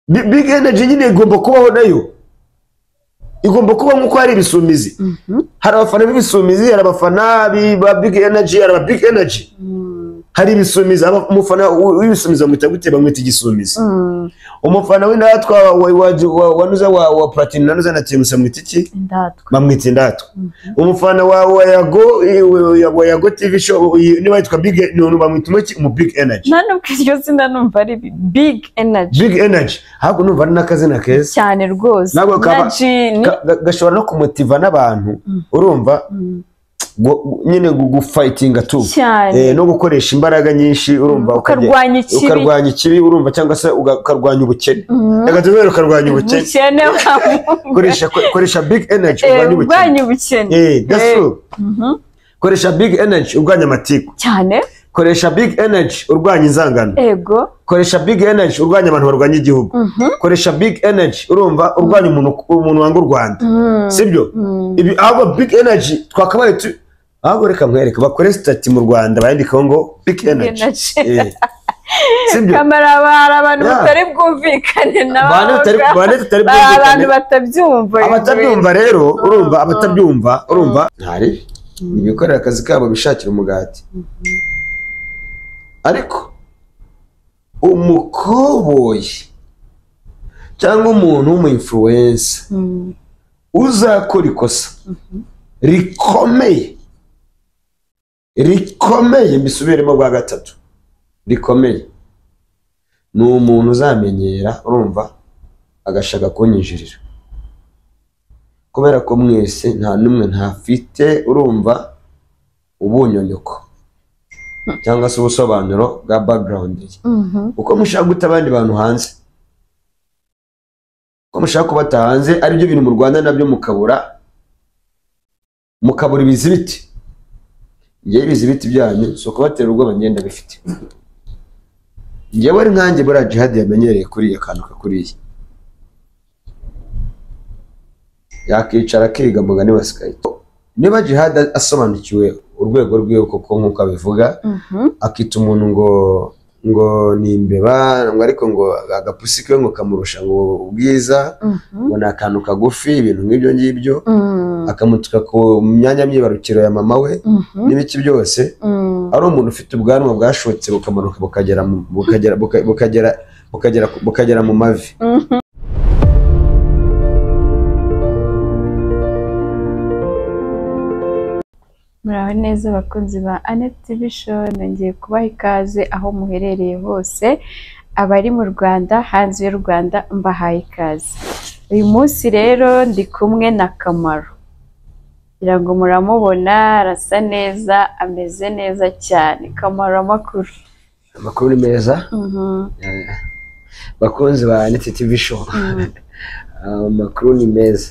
Big Energy nyine igomba kubaho nayo, igomba kuba nk'uko hari ibisumizi. Hari abafana b'ibisumizi, hari abafana ba Big Energy, hari aba Big Energy. Hari ibisumizi, umufana w'ibisumizi bamwita gute? Bamwita igisumizi. Umufana w'indatwa wanuza wa Platini nanuza na Timus bamwita iki? Bamwita indatwa. Umufana wa Yago TV show niba yitwa Big no bamwita iki? Mu Big Energy. Nano kiryo sinda numva ari Big Energy. Big Energy. Hago numva ari nakazina keza. Cyane rwose. Gashobora no kumutiva n'abantu. Urumva? Nyine gufightinga tu no gukoresha imbaraga nyinshi, urumva ukarwanya ikibi, urumva, cyangwa se ukarwanya ubukene. Reka tubere ukarwanya ubukene. Koresha Big Energy urwanya ubukene. That's true. Koresha Big Energy urwanya amatiku cyane. Koresha Big Energy urwanya inzangano. Ego. Koresha Big Energy urwanya abantu barwanya igihugu. Koresha Big Energy urumva urwanya umuntu wanga u Rwanda. Sibyo? Ibi abo Big Energy twakabaye ahubwo reka mwereka bakore stati mu Rwanda bayandikaho ngo Big Energy. Kamera abantu batari bwumvikane nabo. Abantu batabyumva. Abatabyumva rero, urumva, abatabyumva, urumva, ntari ibikorera akazi kabo bishakira umugati. Ariko umukoboyi cyangwa umuntu w'umu-influencer uzakora ikosa rikomeye mbisubiremo bwa gatatu, rikomeye, ni umuntu uzamenyera, urumva, agashaka kunyinjirira, kubera ko mwese nta numwe ntafite, urumva, ubunyonyoko cyangwa se ubusobanuro bwa background ye. Uko mushaka guta abandi bantu hanze, uko mushaka kubata hanze, ari byo bintu mu Rwanda nabyo mukabura ibizibiti. Ngiye ibizibiti byanyu so kubatera ubwo bagenda bifite. Ngiye ari nkanjye bura Jihad yamenyereye kuri akanuka kuriye, yakicara akiga mugani basigaye. Niba Jihad asobanukiwe urwego rwiwe koko nkuko abivuga, akita umuntu ngo ni imbeba, ngo ariko ngo agapusi ke ngo kamurusha ngo ubwiza, ngo nakantu kagufi, ibintu nk'ibyo ngibyo, akamutuka ku myanya myibarukiro ya mama we n'ibiki byose. Ari umuntu ufite ubwanwa bwashotse bukamanuka bukagera mu mavi. Muraho neza abakunzi ba Annette TV show, nongeye kubaha ikaze aho muherereye hose, abari mu Rwanda, hanze y'u Rwanda mbahaye ikaze. Uyu munsi rero ndi kumwe na Kamaro, kugira ngo muramubona, arasa neza, ameze neza cyane. Kamaro, amakuru? Amakuru ni meza. Bakunzi ba Annette TV show, amakuru ni meza.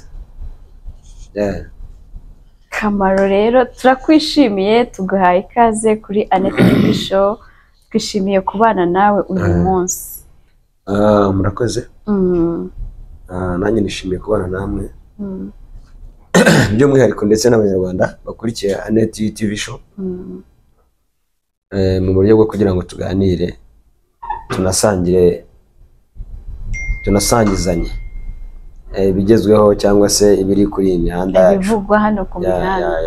Kamaro rero turakwishimiye, tuguhaye ikaze kuri Annette TV show, twishimiye kubana nawe uyu munsi. Murakoze. Nanjye nishimiye kubana namwe, by'umwihariko ndetse n'abanyarwanda bakurikiye Annette TV show, mu buryo bwo kugira ngo tuganire, tunasangizanye bigezweho cyangwa se ibiri kuri iyi mihanda bivugwa hano ku mihanda.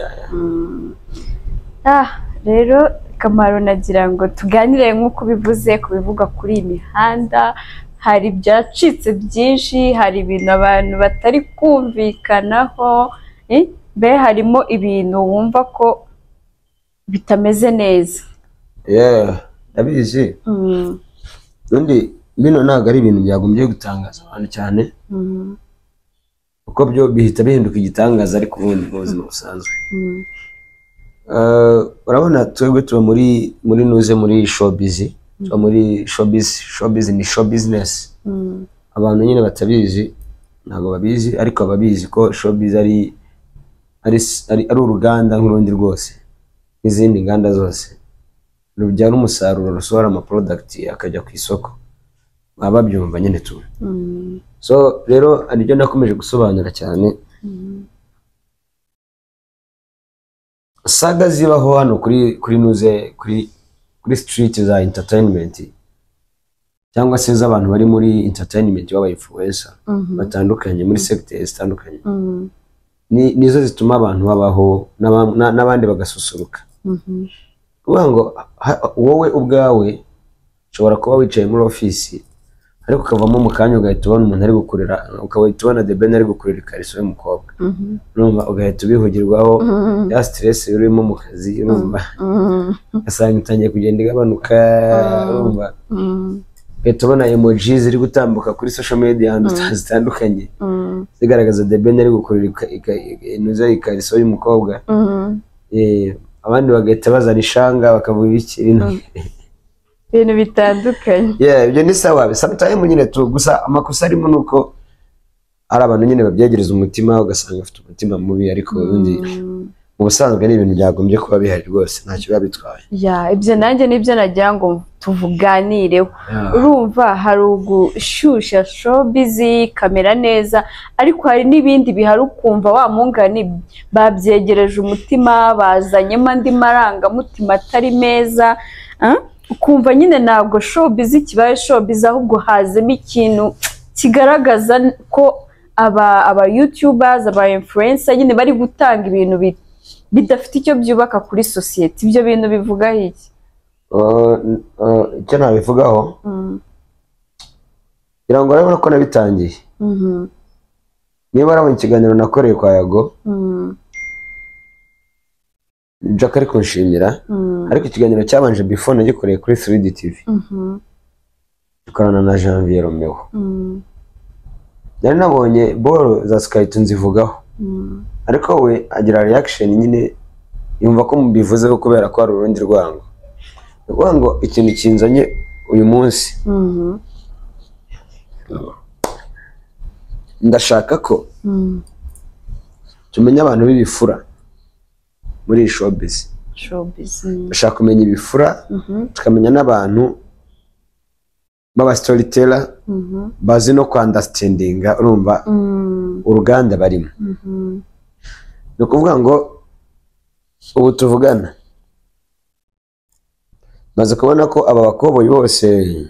Rero Kamaro, nagira ngo tuganire nk'uko bivuze ku bivugwa kuri iyi mihanda. Hari byacitse byinshi, hari ibintu abantu batari kumvikanaho, be harimo ibintu wumva ko bitameze neza. Ndabizi. Undi bino ntabwo ari ibintu byagombye gutangaza abantu cyane, uko byo bihita bihinduka igitangaza ariko ubundi mu buzima busanzwe. Urabona twebwe tuba muri nuze muri showbiz, tuba muri showbiz ni show business. Abantu nyine batabizi ntabwo babizi, ariko ababizi ko showbiz ari uruganda nk'urundi rwose, n'izindi nganda zose rubyara umusaruro, rusohora ama product akajya ku isoko, baba byumva nyine tu. So rero aribyo nakomeje gusobanura cyane. Saga zibaho hano kuri nuze kuri street za entertainment, cyangwa se z'abantu bari muri entertainment baba influencer batandukanye muri sectors zitandukanye nizo zituma abantu babaho n'abandi bagasusuruka kuvuga ngo wowe ubwawe ushobora kuba wicaye muri office ariko ukavamo mu kanya ugahita ubona umuntu ari gukurira ukahita ubona The Ben ari gukurira ikariso y'umukobwa urumva ugahita ubihugirwaho ya stress urimo mu kazi urumva asanga itangiye kugenda igabanuka urumva ugahita ubona emojis ziri gutambuka kuri social media ahantu zitandukanye zigaragaza The Ben ari gukurira ikariso y'umukobwa abandi bagahita bazana ishanga bakavuga iki ibintu bitandukanye ibyo ni sawa sometimes nyine gusa amakosa arimo nuko ari abantu nyine babyegereza umutima ugasanga afite umutima mubi ariko ubundi mu busanzwe ni ibintu byagombye kuba bihari rwose ntacyo biba bitwaye ibyo nanjye nibyo nagira ngo tuvuganireho urumva hari ugushusha showbiz kamera neza ariko hari n'ibindi bihari ukumva wa mungani babyegereje umutima bazanyemo andi marangamutima atari meza ukumva nyine ntabwo showbiz kibaye showbiz ahubwo hazemo ikintu kigaragaza ko aba YouTubers aba influencer nyine bari gutanga ibintu bidafite icyo byubaka kuri society ibyo bintu bivuga iki icyo nabivugaho birango urabona ko nabitangiye niba ari mu kiganiro nakoreye kwa Yago Jack ari kunshimira ariko ikiganiro cyabanje before nagikoreye kuri 3D TV dukorana na Janvier Romeo nari nabonye ball za Skype nzivugaho ariko we agira reaction nyine yumva ko mubivuzeho kubera ko ari urundi rwango ngo ikintu kinzanye uyu munsi ndashaka ko tumenya abantu b'ibifura muri showbiz ndashaka kumenya ibifura tukamenya n'abantu baba storyteller bazi no understandinga urumva uruganda barimo no kuvuga ngo ubu tuvugana maze kubona ko aba bakoboyi bose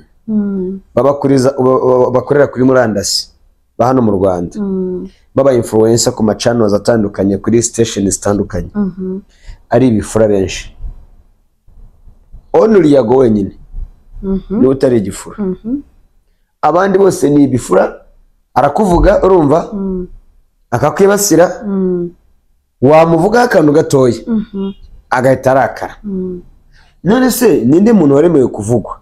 bakorera kuri murandasi ba hano mu Rwanda baba influencer ku channels atandukanye kuri stations zitandukanye ari ibifura benshi onuri Yago wenyine ni utari igifura abandi bose ni ibifura arakuvuga urumva akakwibasira wamuvuga akantu gatoya agahita arakara none se ninde muntu waremewe kuvugwa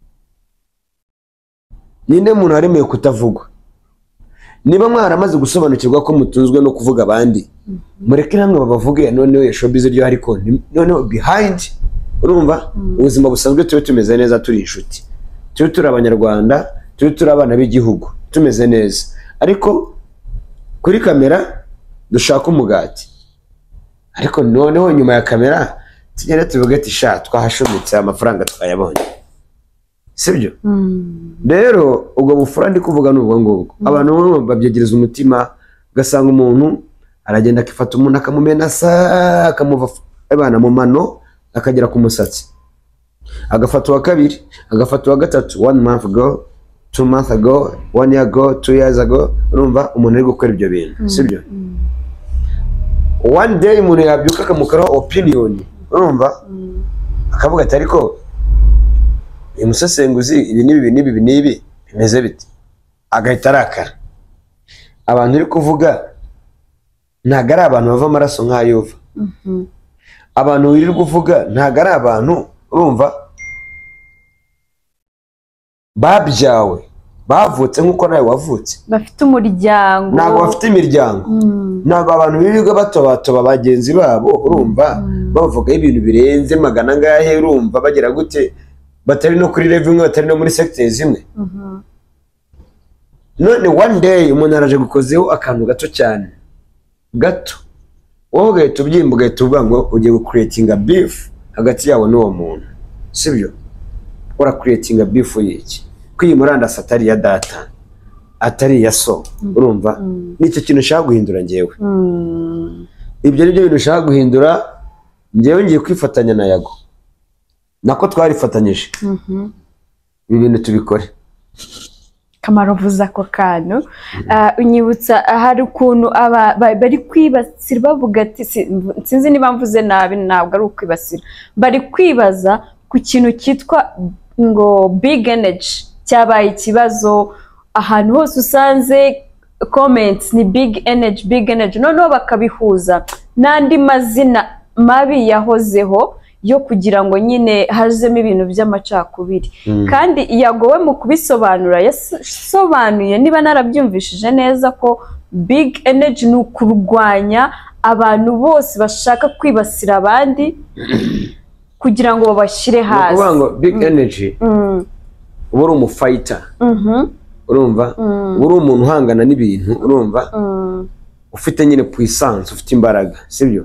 ninde muntu waremewe kutavugwa niba mwaramaze gusobanukirwa ko mutunzwe no kuvuga abandi mureke namwe babavuge noneho showbiz ryo ariko noneho behind urumva ubuzima busanzwe tube tumeze neza turi inshuti turi abanyarwanda turi abana b'igihugu tumeze neza ariko kuri kamera dushaka umugati ariko noneho nyuma ya kamera tugenda tuvuga ati sha twahashumitse amafaranga twayabonye sibyo rero ubwo bufura ndi kuvuga n'ubwo ngubwo abantu babyegereza umutima ugasanga umuntu aragenda akifata umuntu akamumena akamuva abana mu mano akagera ku musatsi agafata uwa kabiri agafata uwa gatatu 1 month ago 2 months ago 1 year ago 2 years ago urumva umuntu ari gukora ibyo bintu sibyo one day umuntu yabyuka akamukaraho opinion urumva akavuga ati ariko umusesenguzi ibi nibi bimeze bite agahita arakara abantu uri kuvuga ntago ari abantu bava amaraso nk'ayova abantu wirirwa kuvuga ntago ari abantu urumva babyawe bavutse nk'uko nawe wavutse bafite umuryango ntago bafite imiryango ntago abantu birirwa batoba bagenzi babo urumva bavuga ibintu birenze magana ngahe urumva bagera gute batari no kuri level imwe batari no muri sectors imwe none one day umuntu araje gukozeho akantu gato cyane gato wowe ugahita ubyimba ugahita uvuga ngo ugiye gucreatinga beef hagati yawe n'uwo muntu sibyo ura creatinga beef y'iki kwimurandasa atari ya data atari ya so urumva nicyo kintu ushaka guhindura ngewe ibyo nibyo bintu ushaka guhindura ngewe ngiye kwifatanya na Yago nako twarifatanyije ibi bintu tubikore Kamaro vuza ako kantu unyibutsa hari ukuntu bari kwibasira bavuga ati sinzi niba mvuze nabi ntabwo ari ukwibasira bari kwibaza ku kintu cyitwa ngo big energy cyabaye ikibazo ahantu hose usanze comments ni big energy noneho bakabihuza n'andi mazina mabi yahozeho yo kugira ngo nyine hazemo ibintu by'amacakubiri kandi yagowe mu kubisobanura yasobanuye niba narabyumvishije neza ko big energy ni ukurwanya abantu bose bashaka kwibasira abandi kugira ngo babashyire hasi. Ni ukuvuga ngo big energy uba uri umufayita urumva uba uri umuntu uhangana n'ibintu urumva ufite nyine puissance ufite imbaraga sibyo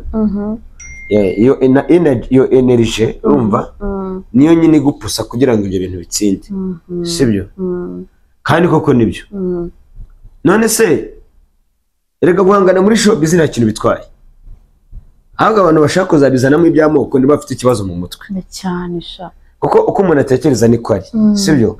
iyo energy urumva niyo nyine igupusa kugira ngo ibyo bintu bitsinde sibyo kandi koko nibyo none se erega guhangana muri showbiz nta kintu bitwaye ahubwo abantu bashaka kuzabizanamo iby'amoko niba bafite ikibazo mu mutwe cyane sha kuko uko umuntu atekereza niko ari sibyo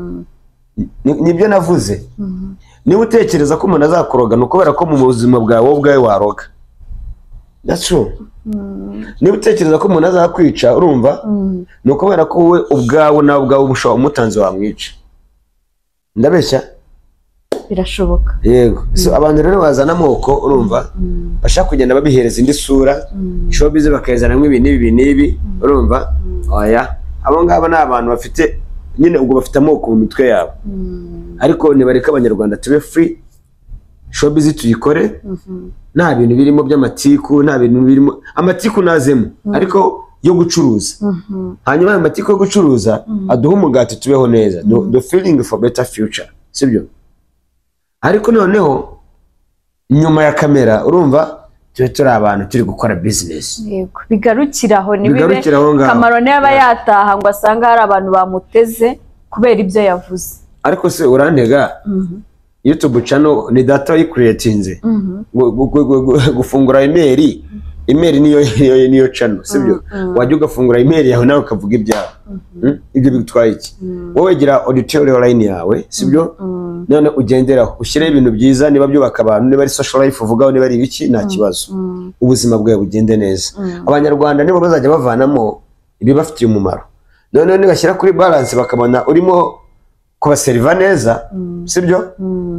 nibyo navuze niba utekereza ko umuntu azakuroga ni ukubera ko mu buzima bwawe wowe ubwawe waroga that's true niba utekereza ko umuntu azakwica urumva ni ukubera ko wowe ubwawe nawe ubwawe umushobora umutanzi wamwica ndabeshya birashoboka yego so abantu rero bazana amoko urumva bashaka kugenda babihereza indi sura showbiz bakayizanamo ibi n'ibi urumva oya abo ngabo ni abantu bafite nyine ubwo bafite amoko mu mitwe yabo ariko nibareka abanyarwanda tube free showbiz tuyikore nta bintu birimo by'amatiku nta bintu birimo amatiku nazemo ariko yo gucuruza hanyuma amatiku yo gucuruza aduha umugati tubeho neza the feeling for better future sibyo ariko noneho nyuma ya kamera urumva turi abantu turi gukora business yego bigarukiraho nibibe Kamaro niba yataha ngo asanga hari abantu bamuteze kubera ibyo yavuze ariko se urantega YouTube channel ni data yicreatinze gufungura email niyo channel sibyo wajya ugafungura email yawe nawe ukavuga ibyawe ibyo bigutwaye iki wowe gira auditorial line yawe sibyo none ugenderaho ushyire ibintu byiza niba byubaka abantu niba ari social life uvugaho niba ari ibiki nta kibazo ubuzima bwawe bugende neza abanyarwanda nibo bazajya bavanamo ibibafitiye umumaro none nibashyira kuri balance bakabona urimo kubaseriva neza sibyo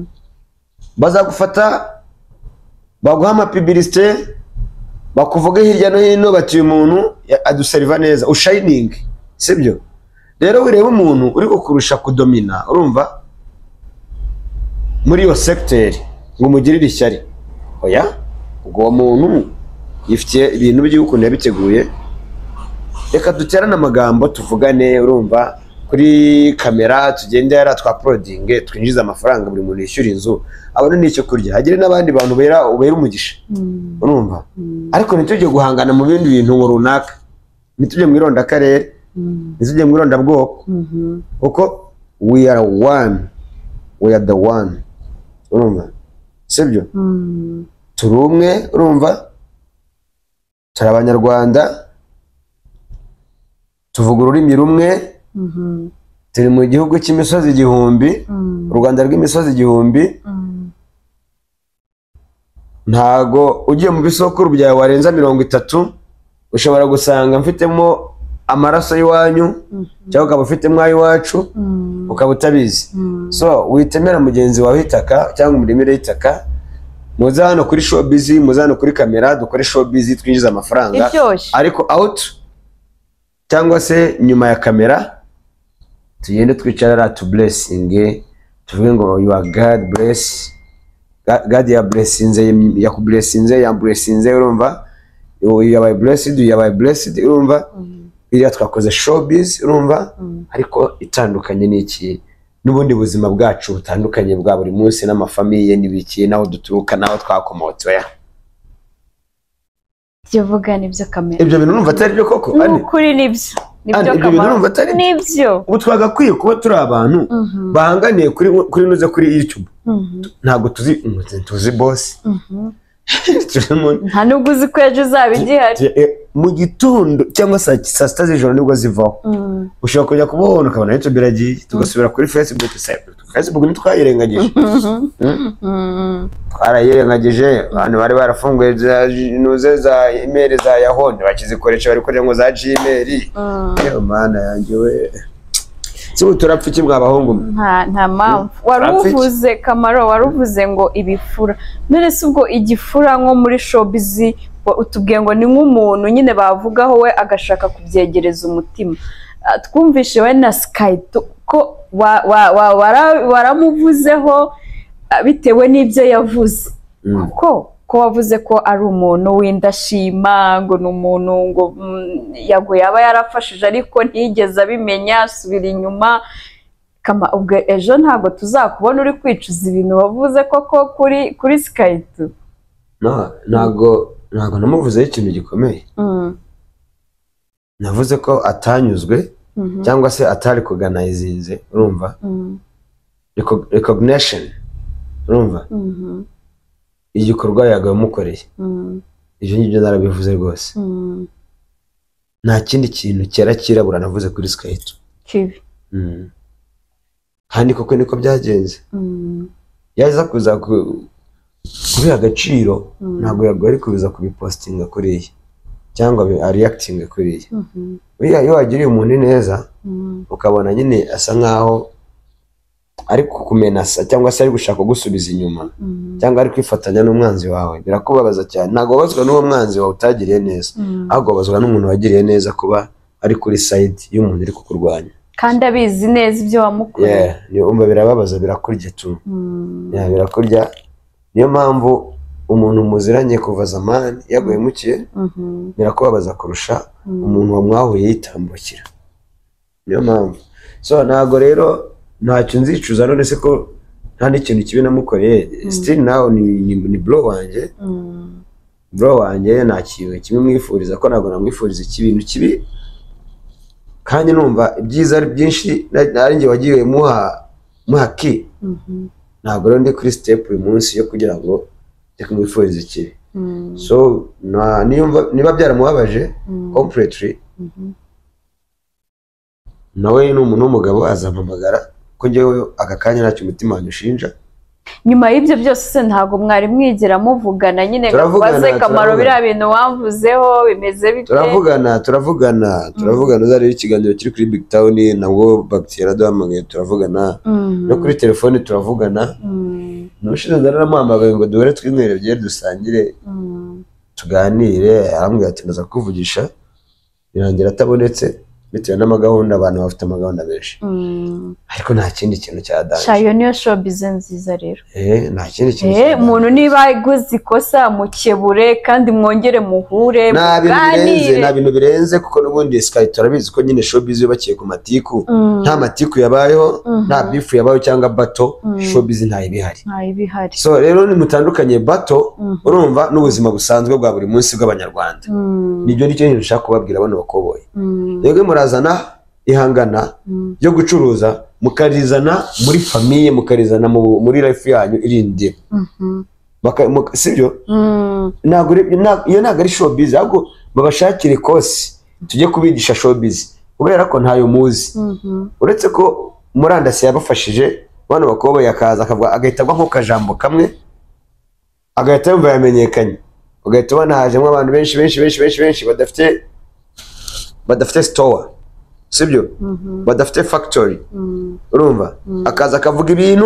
bazagufata baguha amapibilisite bakuvuga hirya no hino bati uyu muntu aduseriva neza ushining sibyo rero wireba umuntu uri kukurusha kudomina urumva muri iyo secteur ngo mugirire ishyari oya ubwo muntu yifitiye ibintu by'ukuntu yabiteguye reka duterane amagambo tuvugane urumva kuri kamera tugende yara twa prodinge twinjiza amafaranga buri muntu yishyura inzu abone n'icyo kurya hagire n'abandi bantu ubera umugisha urumva ariko nitujye guhangana mu bindi bintu runaka nitujye mu ironda karere nitujye mu ironda bwoko uko we are the one urumva sibyo turi umwe urumva turi abanyarwanda tuvuga ururimi rumwe turi mu gihugu cy'imisozi igihumbi u Rwanda rw'imisozi igihumbi ntago ugiye mu bisokuru byawe warenza 30 ushobora gusanga mfitemo amaraso y'iwanyu cyangwa ukaba ufitemo ay'iwacu ukaba utabizi so witemera mugenzi wawe itaka cyangwa umurimire itaka muza hano kuri showbiz muza hano kuri kamera dukore showbiz twinjiza amafaranga ariko out cyangwa se nyuma ya kamera tugende twicara to blessing tuvuge ngo you are God bless God ya blessinze ya kublessinze ya blessinze urumva you are blessed urumva iriya twakoze showbiz urumva ariko itandukanye n'iki n'ubundi buzima bwacu butandukanye bwa buri munsi n'amafamiye n'ibiki naho duturuka naho twakomotse ya ibyo vuga nibyo kamera ibyo bintu numva atari byo koko kuri nibyo Kamaro nibyo ubu twagakwiye kuba turi abantu bahanganiye kuri nuze kuri YouTube ntago tuzi boss nta nubwo uzi ko ejo uzaba igihari. Mu gitondo cyangwa saa sita z'ijoro nibwo zivaho. Ushobora kujya kubona ukabona YouTube iragiye, tugasubira kuri Facebook ntitwayirengagije. Twarayirengagije, abantu bari barafunguye za email za Yahoo bakizikoresha bari kurya ngo za Gmail. Yo mana yanjye we. So turapfa iki mwabahungu? Nta mpamvu. Waruvuze Kamaro, waruvuze ngo ibifura. None se ubwo igifura nko muri showbiz utubwiye ngo ni nk'umuntu nyine bavugaho we agashaka kubyegereza umutima. Twumvishe we na Sky ko waramuvuzeho bitewe n'ibyo yavuze. Ko wavuze ko ari umuntu w'indashima, ngo ni umuntu ngo yago yaba yarafashije ariko ntigeze abimenya, asubira inyuma. Kama ubwo ejo ntabwo tuzakubona uri kwicuza ibintu wavuze koko kuri Sky. Ntabwo namuvuzeho ikintu gikomeye. Navuze ko atanyuzwe cyangwa se atari kuganizinze, urumva? Recognition, urumva? Igikorwa yagamukoreye. Ibyo ngibyo narabivuze rwose. Nta kindi kintu cyera kirabura navuze kuri Sky kibi. Kandi koko niko byagenze. Yaza kuza kubiha agaciro, ntabwo yagwari kubiza kubipostinga kuriya cyangwa reacting kuriya. Iyo wagiriye umuntu neza ukabona nyine asa nkaho ari kukumenasa cyangwa se ari gushaka gusubiza inyuma cyangwa ari kwifatanya n'umwanzi wawe, birakubabaza cyane. Ntabwo babazwa n'uwo mwanzi wawe utagiriye neza, ahubwo babazwa n'umuntu wagiriye neza kuba ari kuri side y'umuntu uri kukurwanya kandi abizi neza ibyo wamukoreye. Niyo umva birababaza, birakurya tu. Birakurya. Niyo mpamvu umuntu muziranye kuva zamani yaguhemukiye birakubabaza kurusha umuntu wamwahuye yitambukira. Niyo mpamvu. So ntabwo rero ntacyo nzicuza, none se ko nta n'ikintu kibi namukoreye. Still now ni bro wanjye. Bro wanjye nta kintu kimwe mwifuriza, ko ntabwo namwifuriza ikintu kibi. Kandi numva ibyiza ari byinshi, ari njye wagiye muha ki. Ntabwo rero ndi kuri step uyu munsi yo kugira ngo njye kumwifuriza ikibi. So niba byaramubabaje completely, nawe ni umuntu w'umugabo azampamagara ko njyewe aka kanya ntacyo umutima wanjye ushinja. Nyuma y'ibyo byose ntabwo mwari mwigera muvugana nyine ngo baze Kamaro biriya bintu wavuzeho bimeze bite? Turavugana uzareba ikiganiro kiri kuri Big Town nabwo Bacteria duhamagaye turavugana, no kuri telefone turavugana. N'ushize naramuhamagaye ngo duhure twinywere byeri dusangire tuganire, arambwira ati ndaza kuvugisha, birangira atabonetse bitewe n'amagahunda, abantu bafite amagahunda benshi. Ariko nta kindi kintu cyadanje. Shayo niyo showbiz nziza rero. Nta kindi kintu. Umuntu niba iguze ikosa mukebure kandi mwongere muhure muganire. Nta bintu birenze kuko n'ubundi Sky turabizi ko nyine showbiz yubakiye ku matiku. Nta matiku yabayeho, nta beef yabayeho cyangwa battle, showbiz nta ibihari. So rero ni mutandukanye battle, urumva n'ubuzima busanzwe bwa buri munsi bw'Abanyarwanda. Nibyo nicyo nshaka kubabwira bano bakoboye. Yego murazana ihangana yo gucuruza, mukarizana muri famille, mukarizana muri life yanyu irinde. Sibyo? Iyo ntabwo ari showbiz, ahubwo babashakire kosi tujye kubigisha showbiz, kubera ko ntayo muzi. Uretse ko murandasi yabafashije, bano bakoboye akaza akavuga agahita agwa nko kajambo kamwe agahita yumva yamenyekanye, ugahita ubona hajemo abantu benshi badafite store, sibyo? Badafite factory, urumva? Akaza akavuga ibintu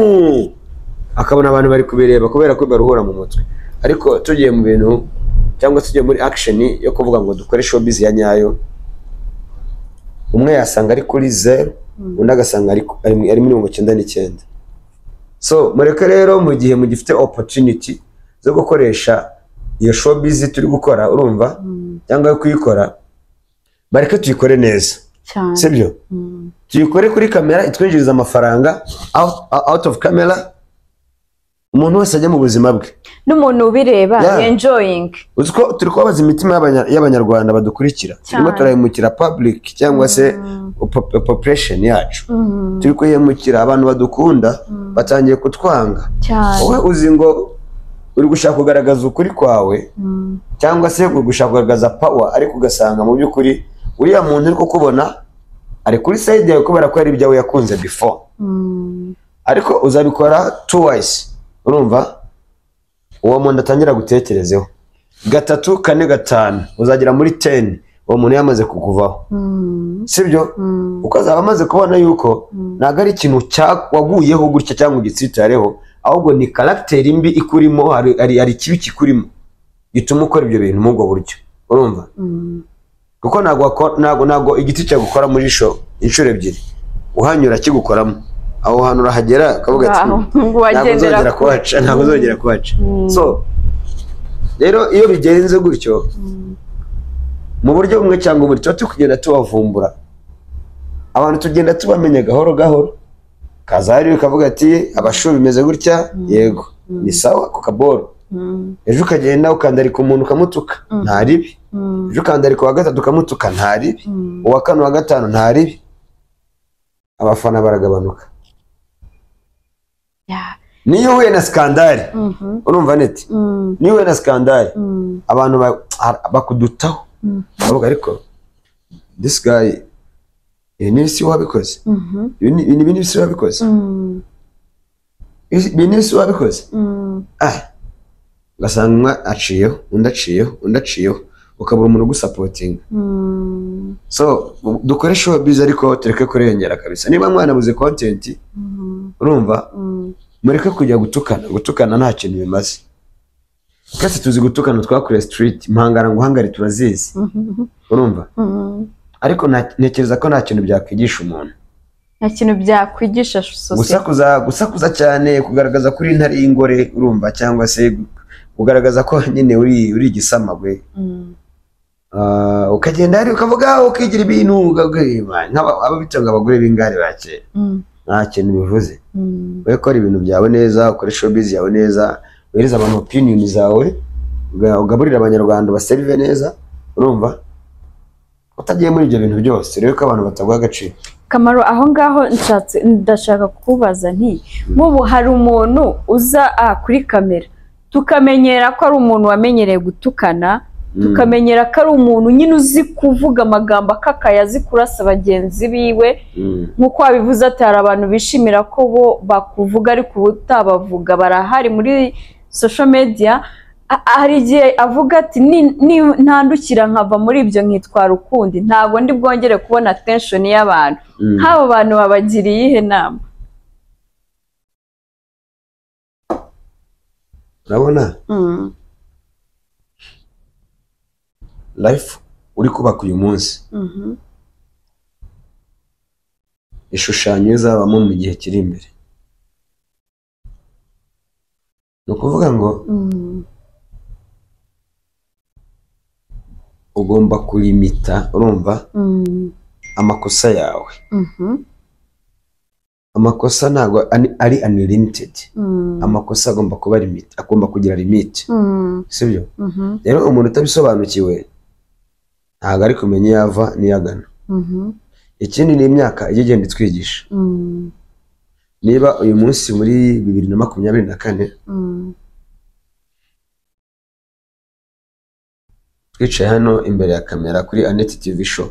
akabona abantu bari kubireba kubera ko baruhura mu mutwe. Ariko tugiye mu bintu cyangwa tugiye muri action yo kuvuga ngo dukore showbiz ya nyayo, umwe yasanga ari kuri 0, undi agasanga ari 99. So mureke rero mu gihe mugifite opportunity zo gukoresha iyo showbiz turi gukora, urumva? Cyangwa kuyikora, bareke tuyikore neza, sibyo? Tuyikore kuri kamera itwinjiriza amafaranga, out of camera umuntu wese ajya mu buzima bwe, n'umuntu ubireba enjoying. Uziko turi kubabaza imitima y'Abanyarwanda badukurikira, turimo turayimukira public cyangwa se population yacu, turi kuyemukira abantu badukunda batangiye kutwanga. Wowe uzi ngo uri gushaka kugaragaza ukuri kwawe cyangwa se uri gushaka kugaragaza power ariko ugasanga mu by'ukuri uriya muntu uri kukubona ari kuri side yawe kubera ko ari ibyawe yakunze before ariko uzabikora twice urumva uwo muntu atangira gutekerezeho 3 4 5 uzagera muri 10 uwo muntu yamaze kukuvaho sibyo uko azaba amaze kubona yuko ntago ari ikintu waguyeho gutya cyangwa ugitsitareho ahubwo ni character mbi ikurimo ari kibi kikurimo gituma ukora ibyo bintu mu bwo buryo urumva kuko nago igiti cyo gukora muri show inshuro ebyiri uhanyura kigukoramo aho hantu urahagera akavuga ati ntabwo uzongera kuhaca so rero iyo bigenze gutyo mu buryo bumwe cyangwa ubundi tuba tukugenda tubavumbura abantu tugenda tubamenya gahoro gahoro kazari bikavuga ati abashuri bimeze gutya yego ni sawa ku kaboro ejo ukagenda ukandarika umuntu ukamutuka nta ribi ejo ukandarika uwa gatatu ukamutuka nta ribi uwa kane uwa gatanu nta ribi abafana baragabanuka niyo uhuye na skandari urumva neti niyo uhuye na skandari abantu bakudutaho bavuga ariko this guy ni si wabikoze ibi si wabikoze ibi si wabikoze ugasanga aciyeho undi aciyeho ukabura umuntu ugusapotinga so dukore showbiz ariko tureke kurengera kabisa niba mwanabuze content urumva mureke kujya gutukana nta kintu bimaze twese tuzi gutukana twakure street mpangara ngo hangari turazizi urumva ariko ntekereza ko nta kintu byakwigisha umuntu nta kintu byakwigisha sosiyete gusakuza cyane kugaragaza kuri intare y'ingore urumva cyangwa se kugaragaza ko nyine uri igisamagwe ukagenda ari ukavuga ukigira ibintu nk'abo bitonga abagore b'ingare bakera nta kintu bivuze we kora ibintu byawe neza ukore showbiz yawe neza wereza abantu opinion zawe ugaburira abanyarwanda baserve neza urumva utagiye muri ibyo bintu byose rero ko abantu bataguha agaciro Kamaro aho ngaho ndashaka kukubaza nti mubu hari umuntu uza kuri kamera tukamenyera ko ari umuntu wamenyereye gutukana tukamenyera ko ari umuntu nyine uzi kuvuga amagambo akakaye azi kurasa bagenzi biwe nkuko wabivuze ati hari abantu bishimira ko bo bakuvuga ariko utabavuga barahari muri social media hari igihe avuga ati ntandukira nkava muri ibyo nkitwara ukundi ntabwo ndi bwongere kubona attention y'abantu haba abantu babagiriye ihe nama urabona life uri kubaka uyu munsi ishushanyo izabamo mu gihe kiri imbere ni ukuvuga ngo ugomba kulimita urumva amakosa yawe amakosa ntago ari unlimited amakosa agomba kuba limit agomba kugira limit sibyo rero umuntu utabisobanukiwe ntago ari kumenya yava niyagana ikindi ni imyaka igenda itwigisha niba uyu munsi muri 2024 twicaye hano imbere ya kamera kuri Anet TV show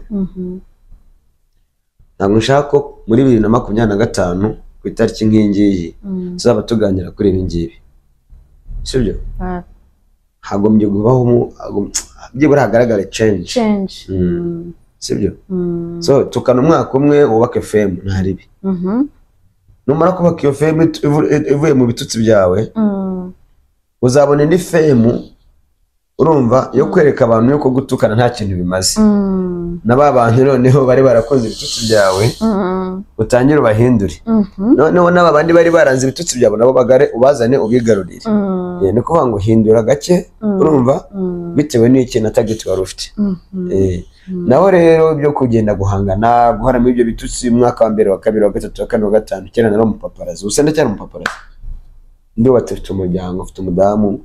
ntabwo nshaka ko muri 2025 ku itariki nk'ingiyi tuzaba tuganira kuri ibi ngibi sibyo hagombye kubaho byibura hagaragara change sibyo so tukana umwaka umwe wubake FM ntaribi numara kubaka iyo FM ivuye mu bitutsi byawe uzabona indi FM urumva yo kwereka abantu yuko gutukana nta kintu bimaze naba bantu noneho bari barakoze ibitutsi byawe utangira ubahindure noneho naba bandi bari baranze ibitutsi byabo nabo bagare ubazane ubigarurire ni kuvuga ngo hindura gake urumva bitewe n'iki na target wari ufite naho rero byo kugenda guhangana guharamo ibyo bitutsi umwaka wa mbere wa kabiri wa gatatu wa kane wa gatanu cyane nari umupaparazi usenda cyane umupaparazi ndi watufite umuryango ufite umudamu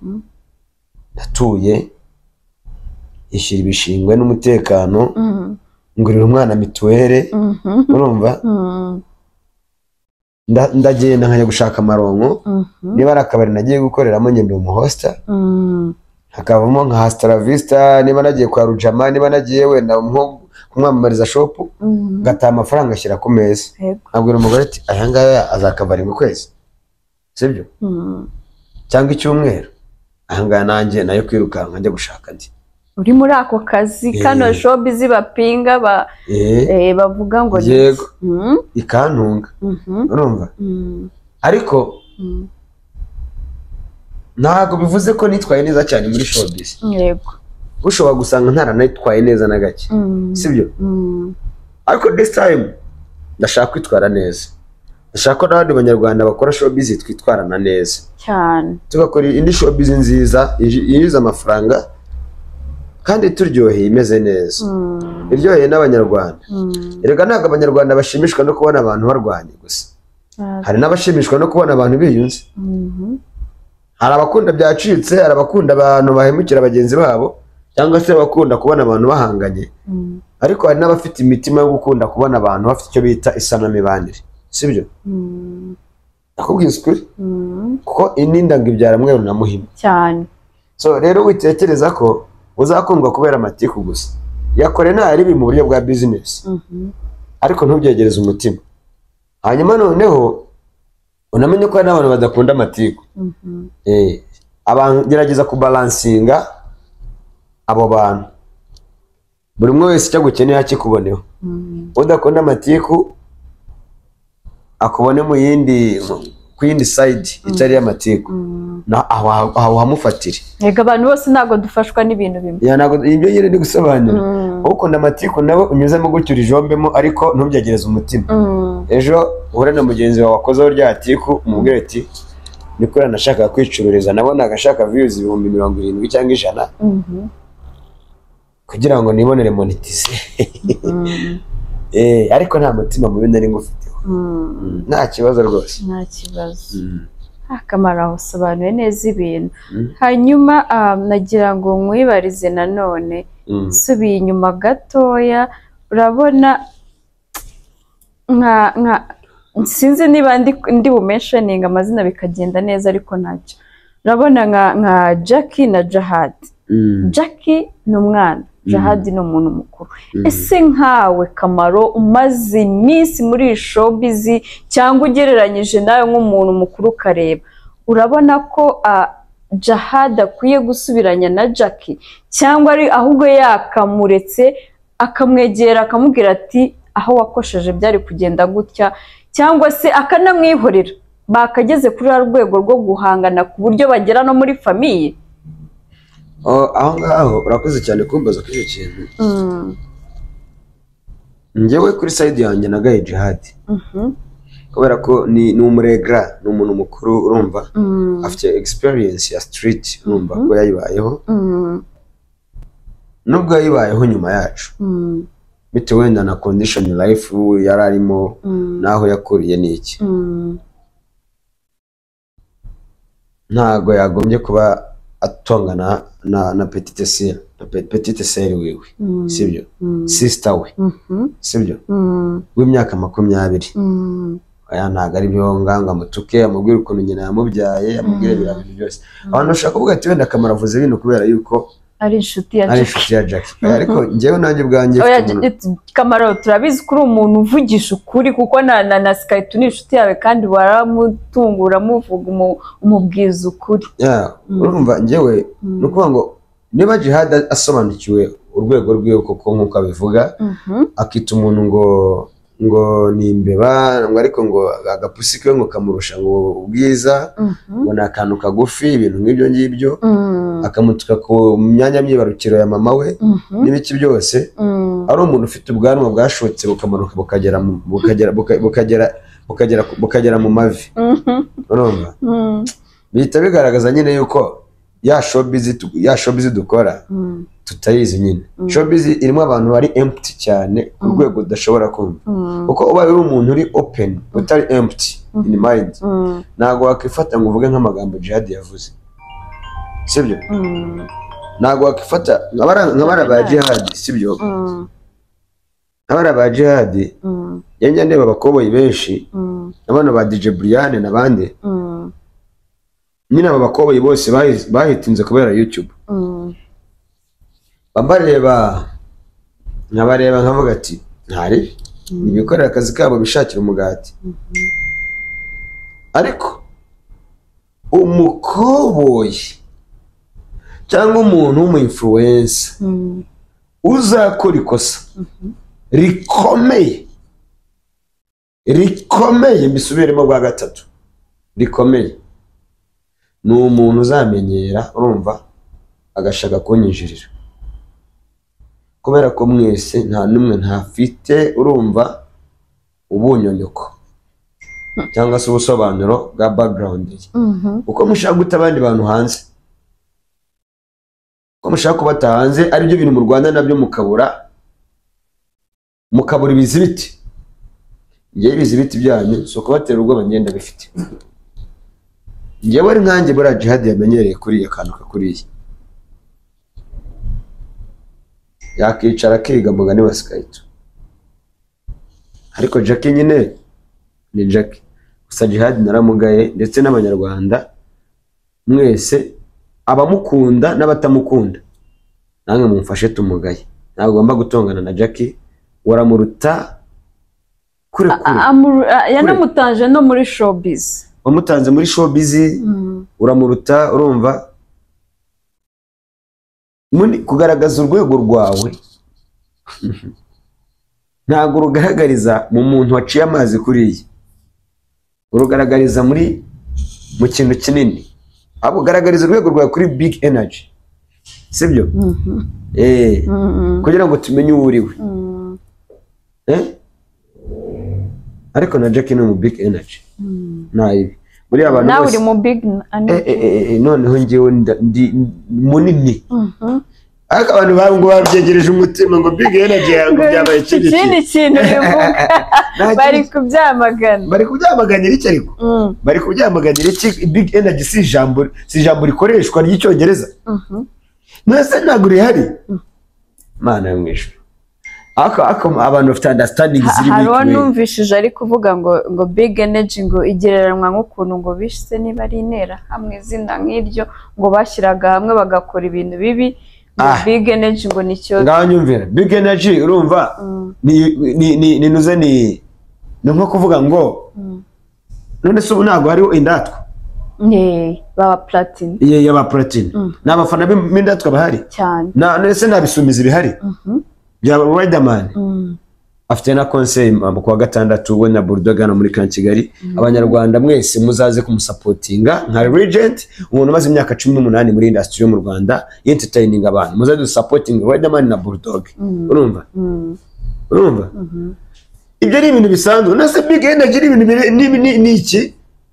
natuye ishyira ibishingwe n'umutekano ngurira umwana mituwere urumva ndagenda nkajya gushaka amaronko niba ari akabari nagiye gukoreramo njye ndi umuhosta hakavamo nka Hasta la Vista niba nagiye kwa Rujama niba nagiye wenda nko kumwamamariza shop ngataha amafaranga ashyira ku meza abwira umugore ati aya ngaya azakabari mu kwezi sibyo cyangwa icyumweru aya ngaya nanjye nayo kwirukanka njya gushaka ndi uri muri ako kazi kano shop zibapinga bavuga ngo yego ikantunga urumva ariko ntabwo bivuze ko nitwaye neza cyane muri showbiz yego ushobora gusanga ntaranitwaye neza na gake sibyo ariko this time ndashaka kwitwara neza ndashaka ko n'abandi banyarwanda bakora showbiz twitwarana neza cyane tugakora indi showbiz nziza yinjiza amafaranga kandi turyoheye imeze neza iryoheye n'abanyarwanda erega ntabwo abanyarwanda bashimishwa no kubona abantu barwanye gusa hari n'abashimishwa no kubona abantu biyunze hari abakunda byacitse hari abakunda abantu bahemukira bagenzi babo cyangwa se bakunda kubona abantu bahanganye ariko hari n'abafite imitima yo gukunda kubona abantu bafite icyo bita isanamibanire sibyo nakubwiye ukuri kuko inindanga ibyara mweru na muhima cyane so rero witekereza ko uzakundwa kubera amatiku gusa yakore nta ribi mu buryo bwa business ariko ntubyegereze umutima hanyuma noneho unamenye ko hari n'abantu badakunda amatiku abantu gerageza kubalansinga abo bantu buri umwe wese icyo agukeneye akikuboneho udakunda amatiku akubone mu yindi ku yindi side itari y'amatiku aho hamufatire yego abantu bose ntabwo dufashwa n'ibintu bimwe ntabwo ibyo nyine ndi gusobanura ukunda amatiku nawe unyuzemo gutyo urijombemo ariko ntubyegereze umutima ejo uhure na mugenzi wawe wakozeho rya tiku umubwire ati nikora nashaka kwicururiza nabonaga ashaka views 70,000 cyangwa 100 kugira ngo nibonere monetize ariko nta mutima mubi nari ngufiteho nta kibazo rwose nta kibazo akamaro aho usobanuye neza ibintu hanyuma nagira ngo nkwibarize nanone subiye inyuma gatoya urabona nka sinzi niba ndi bumentioning amazina bikagenda neza ariko ntacyo urabona nka Jackie na Jahad Jackie ni umwana Jahad ni umuntu mukuru ese nkawe Kamaro umaze iminsi muri showbiz cyangwa ugereranyije nawe nk'umuntu mukuru ukareba urabona ko Jahad akwiye gusubiranya na Jackie cyangwa ari ahubwo yakamuretse akamwegera akamubwira ati aho wakosheje byari kugenda gutya cyangwa se akanamwihorera bakageze kuri rwego rwo guhangana ku buryo bagera no muri famiye aho ngaho urakoze cyane kumbaza kuri icyo kintu njyewe kuri side yanjye nagaye Jahad kubera ko ni umuregra ni umuntu mukuru urumva afite experience ya street urumva ko yayibayeho nubwo yayibayeho nyuma yacu bitewe wenda na condition life yari arimo naho yakuriye n'iki ntago yagombye kuba atongana na petite sœur wiwe sibyo sister we sibyo w'imyaka 20 aya ntago ari byo nganga mutuke amubwira ukuntu nyina yamubyaye amubwire bya bintu byose abantu bashaka kuvuga ati wenda Kamaro avuze ibintu kubera yuko ari inshuti ya Jackie ariko njyewe nanjye ubwanjye Kamaro turabizi kuri umuntu uvugisha ukuri kuko na Skype ni inshuti yawe kandi waramutungura muvuga umubwiza ukuri urumva njyewe no kuvuga ngo niba Jahad asobanukiwe urwego rwiwe koko nkuko abivuga akita umuntu ngo ni imbeba ngo ariko ngo agapusi ke ngo kamurusha ngo ubwiza ngo nakantu kagufi ibintu nk'ibyo ngibyo akamutuka ku myanya myibarukiro ya mama we n'ibiki byose ari umuntu ufite ubwanwa bwashotse bukamanuka bukagera mu mavi urumva bihita bigaragaza nyine yuko ya showbiz dukora tutayizi nyine showbiz irimo abantu bari empty cyane ku rwego udashobora kumva kuko ubaye uri umuntu uri open utari empty in mind ntago wakifata ngo uvuge nk'amagambo Jahad yavuze sibyo ntago wakifata nk'abara ba Jahad sibyo abari aba Jihad yanya ndeba abakoboyi benshi abana ba DJ Brian n'abandi nyine aba bakoboyi bose bahitinze kubera YouTube babareba nkavuga ati ntari nibikorera akazi kabo bishakira umugati ariko umukoboyi cyangwa umuntu w'umu-influencer uzakora ikosa rikomeye mbisubiremo bwa gatatu rikomeye ni umuntu uzamenyera urumva agashaka kunyinjirira kubera ko mwese nta numwe ntafite urumva ubunyonyoko cyangwa se ubusobanuro bwa background ye uko mushaka guta abandi bantu hanze ko mushaka kubata hanze ari byo bintu mu Rwanda nabyo mukabura ibizibiti ngiye ibizibiti byanyu so kubatera ubwoba ngenda bifite ngewe ari nkanjye bura Jihad yamenyereye kuri iyo kantu kakuriye yakicara akiga mugani wa Skyto ariko Jackie nyine ni Jackie gusa Jihad naramugaye ndetse n'abanyarwanda mwese abamukunda n'abatamukunda namwe mumfashe tumugaye ntabwo ugomba gutongana na Jackie waramuruta kure yanamutanje no muri showbiz wamutanze muri showbiz uramuruta urumva kugaragaza urwego rwawe ntabwo rugaragariza mu muntu waciye amazi kuriye urugaragariza mu kintu kinini ahubwo ugaragariza urwego rwawe kuri Big Energy sibyo kugira ngo tumenye uwo uriwe ariko na Jackie ni mu Big Energy nayibi muri abantu nawe uri mu Big Energy noneho ngewe ndi munini ariko abantu bangu babyegereje umutima ngo Big Energy yangu byabaye ikindi kintu bivuga bari kubyamaganira iki ariko bari kubyamaganira iki Big Energy si ijambo rikoreshwa ry'icyongereza mwese ntabwo rihari mana yo mwisho ako abantu bafite understanding ziri biki haro numvishije ari kuvuga ngo Big Energy ngo igereranwa nk'ukuntu ngo bishise niba ari intera hamwe zina nk'iryo ngo bashyiraga hamwe bagakora ibintu bibi Big Energy ngo nicyo nganyumvira Big Energy urumva ni nuze ni nko kuvuga ngo none se ubu ntabwo hariho indatwa baba platine yaba platine n'abafana b'indatwa bahari cyane none se nabisumiza bihari bya Riderman afite na conseil kwa gatandatu we na Bulldog hano muri Kigali abanyarwanda mwese muzaze kumusapotinga nka Regent umuntu maze imyaka 18 muri industry yo mu Rwanda entertaining abantu muzaze supporting Riderman na Bulldog urumva ibyo ari ibintu bisanzwe nase Big Energy ari ibintu ni iki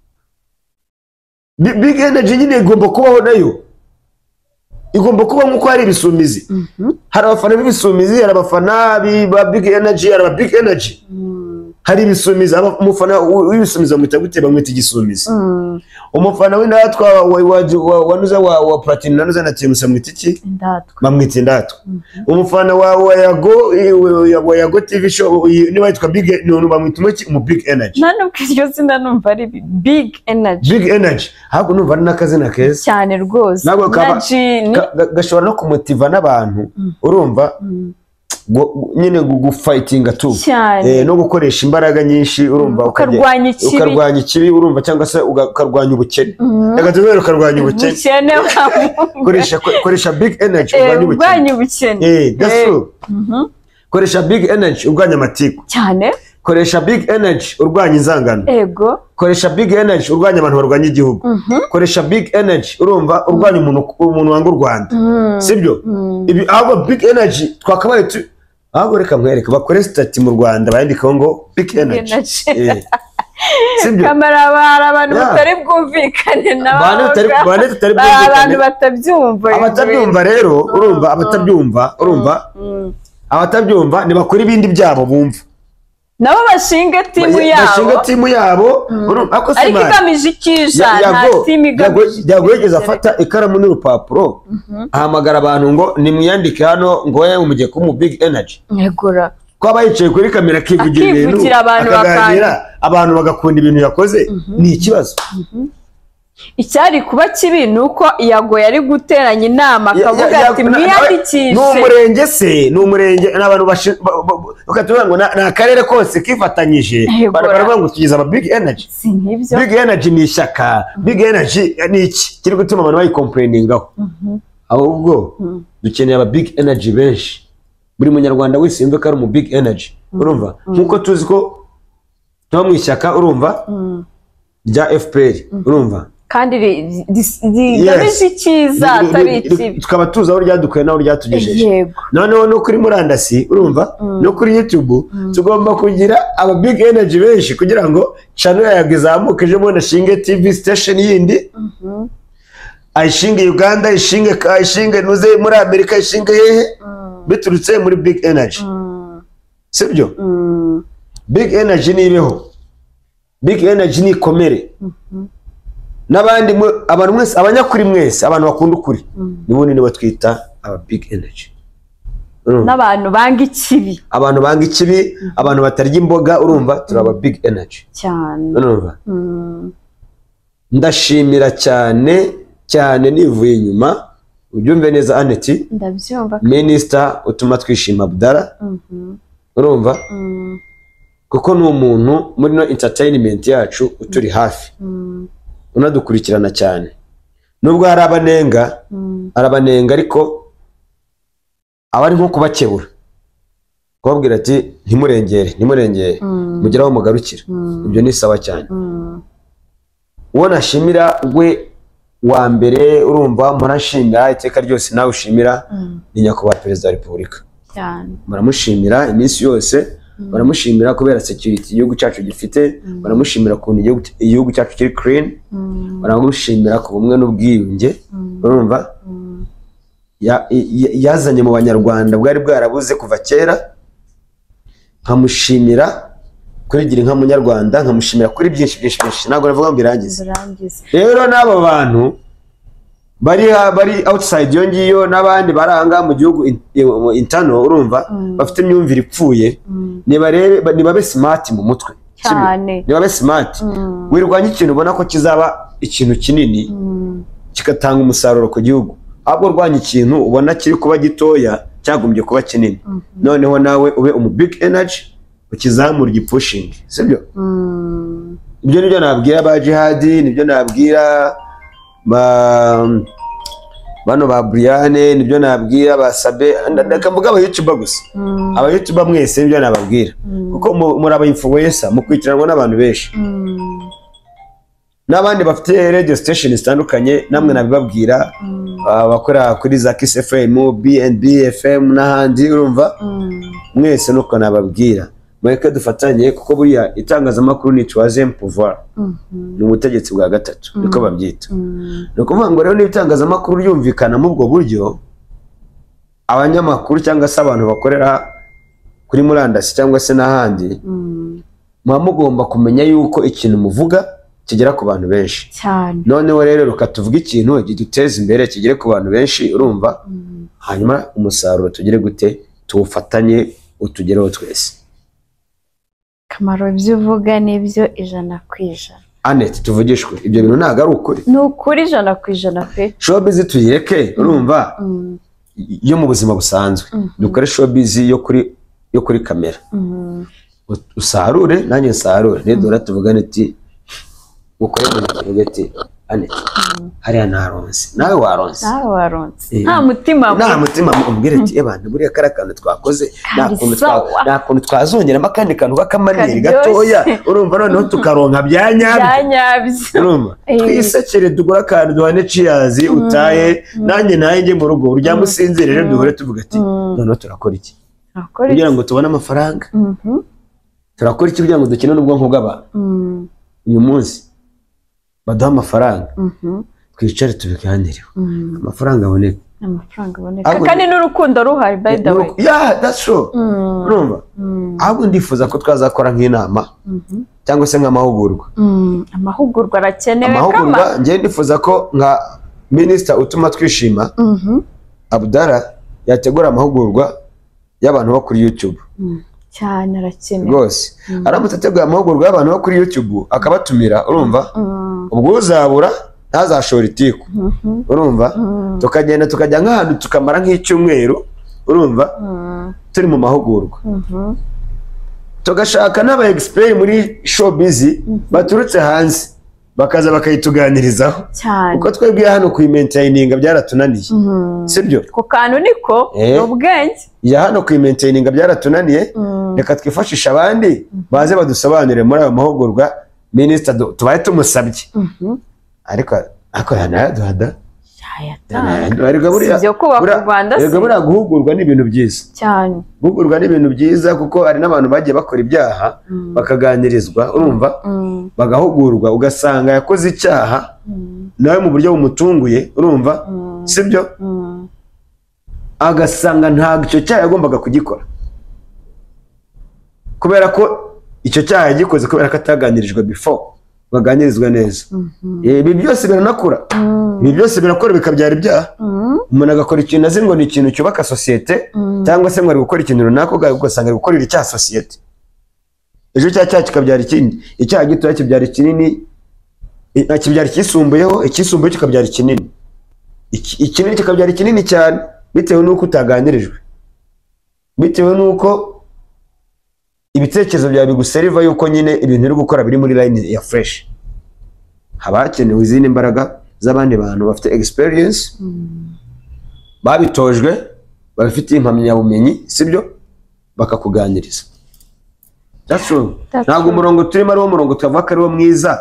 Big Energy nyine igomba kubaho nayo igomba kuba nkuko hari ibisumizi hari abafana b'ibisumizi hari abafana ba Big Energy hari aba Big Energy hari ibisumizi umufana w'ibisumizi bamwita gute bamwita igisumizi umufana w'indatwa wanuza wa Platine nanuza na Temusa mwita iki bamwita indatwa umufana wa Yago TV show niba yitwa Big no bamwita mu Big Energy nano kiryo sinda numva ari Big Energy ahubwo numva ari nakazina keza cyane rwose gashobora no kumutiva n'abantu urumva nyine gufightinga tu no gukoresha imbaraga nyinshi urumva ukarwanya ikibi urumva cyangwa se ukarwanya ubukene reka tubere ukarwanya ubukene koresha Big Energy urwanya ubukene that's true koresha Big Energy urwanya amatiku cyane koresha Big Energy urwanya inzangano koresha Big Energy urwanya abantu barwanya igihugu koresha Big Energy urumva urwanya umuntu wanga u Rwanda sibyo ibi abo Big Energy twakabaye ahubwo reka mwereka bakore stati mu Rwanda bayandikaho ngo Big Energy sibyo kamera abantu batari bwumvikane abantu batabyumva rero urumva abatabyumva ni bakora ibindi byabo bumva nabo bashinga timu yabo ariko igamije ikija nta timu igamije yagwegeza afata ikaramu n'urupapuro ahamagara abantu ngo nimwiyandike hano ngo mujye ku mu Big Energy yegura Kwaba yicaye kuri kamera akivugira ibintu abantu bagakunda ibintu yakoze ni ikibazo. Icyari kuba kibi nuko yagoye ari guteranya inama akavuga ati mwiyandikishe. N'umurenge se n'umurenge n'abantu bakatuvuga ngo na karere kose kifatanyije baravuga ngo tugize aba big energy. Big energy ni ishyaka, big energy ni iki kiri gutuma abantu bayicomplainingaho. Ahubwo dukeneye aba big energy benshi. Buri munyarwanda wese yumve ko ari mu big energy, urumva nkuko tuzi ko tuba mu ishyaka, urumva rya FPR, urumva kandi rigamije icyiza atari ikibi, tukaba tuzi aho ryadukuye naho ryatugejeje. Noneho no kuri murandasi, urumva no kuri YouTube tugomba kugira aba big energy benshi kugira ngo channel yagizamuke ejo bundi ashinge TV station yindi, ayishinge Uganda, ayishinge nuze muri Amerika, ayishinge hehe biturutse muri big energy. Sibyo? Big energy nibeho, big energy ni komere. N'abandi abantu mwese abanyakuri mwese abantu bakunda ukuri nibo nibo twita aba big energy. N'abantu banga ikibi, abantu banga ikibi, abantu batarya imboga, urumva turaba big energy cyane, urumva. Ndashimira cyane nivuye inyuma, ubyumve neza Annette, ndabyumva Minister utuma twishima Abdallah, urumva kuko ni umuntu muri no entertainment yacu uturi hafi, unadukurikirana cyane. Nubwo arabanenga ariko abari nko kubakebura kubabwira ati ntimurengere mugeraho mugarukira, ibyo ni sawa cyane. Uwo nashimira we wa mbere, urumva murashimira iteka ryose, nawe ushimira ni nyakubahwa Perezida wa Repubulika cyane. Muramushimira iminsi yose, baramushimira kubera security igihugu cyacu gifite, baramushimira kuntu igihugu cyacu kiri clean, baramushimira ku bumwe n'ubwiyunge, urumva yazanye mu banyarwanda bwari bwarabuze kuva kera. Nkamushimira kuri gira inka munyarwanda, nkamushimira kuri byinshi ntabwo navuga ngo birangize. Rero n'abo bantu bari outside yo ngiyo n'abandi baranga mu gihugu intano, urumva bafite imyumvire ipfuye, nibabe smart mu mutwe cyane, nibabe smart. Wirwanya ikintu ubona ko kizaba ikintu kinini kigatanga umusaruro ku gihugu, ahubwo rwanya ikintu ubona kiri kuba gitoya cyagumbye kuba kinini. Noneho nawe ube umu big energy ukizamura igipushing, sibyo? Ibyo nibyo nabwira ba Jihadi, nibyo nabwira bano ba Brian, nibyo nabwira ba Sabe, ndakavuga aba YouTuber gusa. Aba YouTuber mwese nibyo nababwira kuko muri aba influencer mukwikiranwa n'abantu benshi, n'abandi bafite radio station zitandukanye, namwe nabibabwira bakora kuri za Kiss FM, BNB FM n'ahandi, urumva mwese nuko nababwira mweke dufatanye kuko buriya itangazamakuru ni troisième pouvoir, ni ubutegetsi bwa gatatu niko babyita. No kuvuga ngo rero n'itangazamakuru ryumvikana mu bwo buryo, abanyamakuru cyangwa se abantu bakorera kuri murandasi cyangwa se n'ahandi, mugomba kumenya yuko ikintu muvuga kigera ku bantu benshi cyane. Noneho rero rukatuvuga ikintu giduteza imbere kigere ku bantu benshi, urumva, hanyuma umusaruro tugire gute tuwufatanye utugereho twese. Kamaro ibyo uvuga nibyo 100%. Annette, tuvugishwe ibyo bintu ntago ari ukuri, ni ukuri 100% pe. Showbiz tuyireke, urumva, yo mu buzima busanzwe dukore showbiz yo kuri kamera, usarure nanjye nsarure, nedora tuvugane ati ukore mu ati Annette hariya naronse nawe waronse, nta mutima umbwire ati abantu buriya karakantu twakoze nta kuntu twazongeramo akandi kantu k'akamaneri gatoya, urumva, noneho tukaronka byanyabyo, urumva, twisekere dugura akantu duhane cheers utaye nanjye njye mu rugo uryama usinzire, rero duhore tuvuga ati noneho turakora iki kugira ngo tubone amafaranga, turakora iki kugira ngo dukine n'ubwonko bw'abantu uyu munsi baduha amafaranga, twicare tubiganireho, amafaranga aboneka, kandi n'urukundo ruhari, by the way. Yeah, that's true. Urumva, ahubwo ndifuza ko twazakora nk'inama cyangwa se nk'amahugurwa. Amahugurwa arakenewe, amahugurwa ngiye ndifuza ko nka Minister utuma twishima Abdallah yategura amahugurwa y'abantu bo kuri YouTube, cyane arakenewe rwose. Aramutse ateguye amahugurwa y'abantu bo kuri YouTube akabatumira, urumva ubwo uzabura ntazashora itiku, urumva tukagenda tukajya nk'ahantu tukamara nk'icyumweru, urumva turi mu mahugurwa, tugashaka n'aba expert muri showbiz baturutse hanze bakaza bakayituganirizaho cyane, uko twebwe hano kuyimaintaininga byaratunaniye, sibyo? ku kantu niko ubwenge ya hano kuyimaintaininga byaratunaniye, reka twifashisha abandi baze badusobanurire muri ayo mahugurwa minister tubaye tumusabye, ariko yanayaduhada sibyo kubaka u Rwanda se. Buriya guhugurwa ni ibintu byiza cyane, guhugurwa ni ibintu byiza kuko hari n'abantu bagiye bakora ibyaha bakaganirizwa, urumva bagahugurwa, ugasanga yakoze icyaha nawe mu buryo bumutunguye, urumva sibyo, agasanga ntabwo icyo cyaha yagombaga kugikora kubera ko icyo cyaha yagikoze kubera ko ataganirijwe before, baganirizwa neza. Ibi byose biranakura, ibi byose birakora bikabyara ibyaha. Umuntu agakora ikintu azi ngo ni ikintu cyubaka sosiyete, cyangwa se ngo ari gukora ikintu runaka ugasanga ari gukorera icyaha sosiyete, ejo cyaha kikabyara ikindi, icyaha gitoya kibyara ikinini, kibyara ikisumbuyeho, ikisumbuye kikabyara ikinini, ikinini kikabyara ikinini cyane, bitewe n'uko utaganirijwe, bitewe n'uko ibitekerezo byawe biguseriva yuko nyine ibintu uri gukora biri muri line ya fresh. Haba hakenewe izindi mbaraga z'abandi bantu bafite experience, babitojwe, babifitiye impamyabumenyi, sibyo, bakakuganiriza. That's true. Ntabwo umurongo turimo ari wo murongo twavuga ko ari wo mwiza.